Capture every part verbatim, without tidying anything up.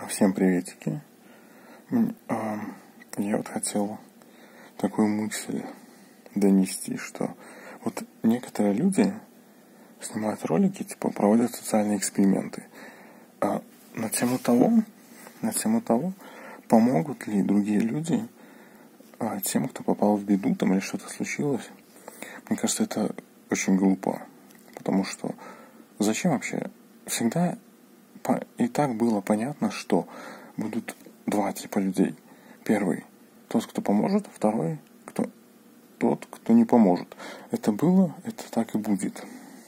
Всем приветики. М, а, Я вот хотел такую мысль донести, что вот некоторые люди снимают ролики, типа проводят социальные эксперименты. А на тему того, на тему того, помогут ли другие люди а, тем, кто попал в беду там или что-то случилось. Мне кажется, это очень глупо. Потому что зачем вообще? Всегда и так было понятно, что будут два типа людей. Первый – тот, кто поможет, второй – кто, тот, кто не поможет. Это было, это так и будет.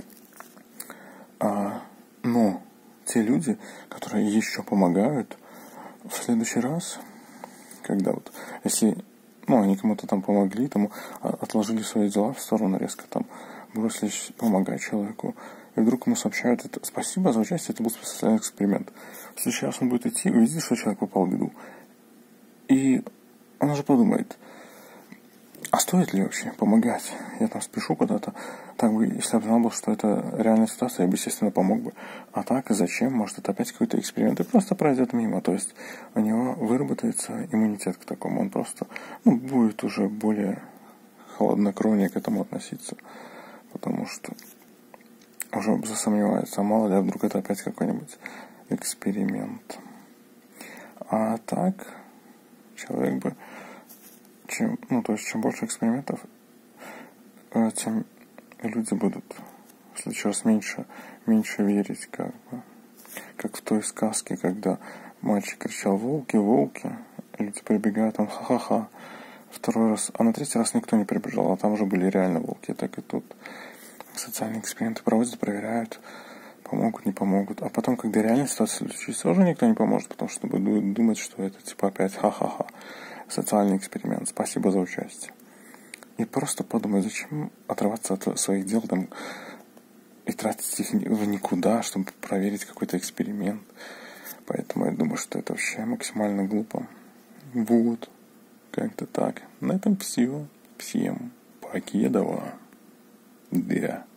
А, но те люди, которые еще помогают, в следующий раз, когда вот, если, ну, они кому-то там помогли, тому отложили свои дела в сторону резко, там, бросились помогать человеку, и вдруг ему сообщают это: спасибо за участие, это был социальный эксперимент. В следующий раз он будет идти, увидит, что человек попал в беду. И он уже подумает: а стоит ли вообще помогать? Я там спешу куда-то. Так бы, если бы знал бы, что это реальная ситуация, я бы, естественно, помог бы. А так, и зачем? Может, это опять какой-то эксперимент, и просто пройдет мимо. То есть у него выработается иммунитет к такому. Он просто, ну, будет уже более хладнокровнее к этому относиться. Потому что уже засомневается, а мало ли, а вдруг это опять какой-нибудь эксперимент. А так, человек бы, чем, ну, то есть, чем больше экспериментов, тем люди будут в следующий раз меньше, меньше верить, как бы, как в той сказке, когда мальчик кричал: волки, волки, люди прибегают, он ха-ха-ха. Второй раз, а на третий раз никто не прибежал, а там уже были реально волки, так и тут. Социальные эксперименты проводят, проверяют, помогут, не помогут. А потом, когда реальная ситуация случится, уже никто не поможет, потому что будут думать, что это типа опять ха-ха-ха. Социальный эксперимент. Спасибо за участие. И просто подумай, зачем отрываться от своих дел там и тратить их в никуда, чтобы проверить какой-то эксперимент. Поэтому я думаю, что это вообще максимально глупо. Вот. Как-то так. На этом все. Всем покедова. Да.